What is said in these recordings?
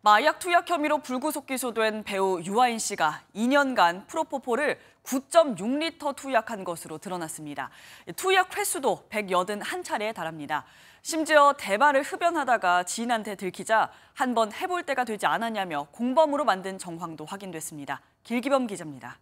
마약 투약 혐의로 불구속 기소된 배우 유아인 씨가 2년간 프로포폴을 9.6리터 투약한 것으로 드러났습니다. 투약 횟수도 181차례에 달합니다. 심지어 대마를 흡연하다가 지인한테 들키자 한번 해볼 때가 되지 않았냐며 공범으로 만든 정황도 확인됐습니다. 길기범 기자입니다.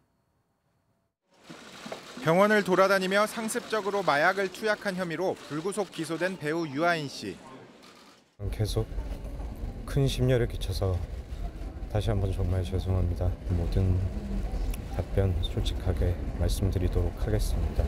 병원을 돌아다니며 상습적으로 마약을 투약한 혐의로 불구속 기소된 배우 유아인 씨. 계속 큰 심려를 끼쳐서 다시 한번 정말 죄송합니다. 모든 답변 솔직하게 말씀드리도록 하겠습니다.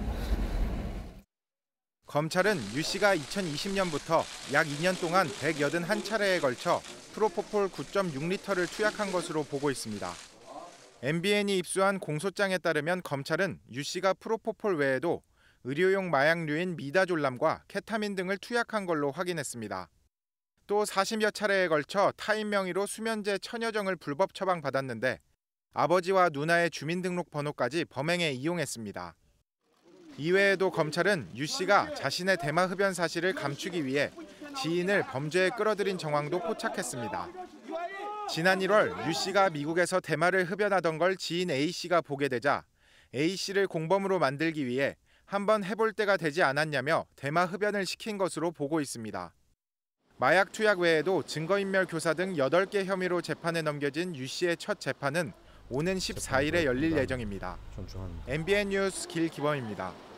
검찰은 유 씨가 2020년부터 약 2년 동안 181차례에 걸쳐 프로포폴 9.6리터를 투약한 것으로 보고 있습니다. MBN이 입수한 공소장에 따르면 검찰은 유 씨가 프로포폴 외에도 의료용 마약류인 미다졸람과 케타민 등을 투약한 걸로 확인했습니다. 또 40여 차례에 걸쳐 타인 명의로 수면제 천여정을 불법 처방받았는데 아버지와 누나의 주민등록번호까지 범행에 이용했습니다. 이외에도 검찰은 유 씨가 자신의 대마 흡연 사실을 감추기 위해 지인을 범죄에 끌어들인 정황도 포착했습니다. 지난 1월 유 씨가 미국에서 대마를 흡연하던 걸 지인 A 씨가 보게 되자 A 씨를 공범으로 만들기 위해 한번 해볼 때가 되지 않았냐며 대마 흡연을 시킨 것으로 보고 있습니다. 마약 투약 외에도 증거인멸 교사 등 8개 혐의로 재판에 넘겨진 유 씨의 첫 재판은 오는 14일에 열릴 예정입니다. MBN 뉴스 길기범입니다.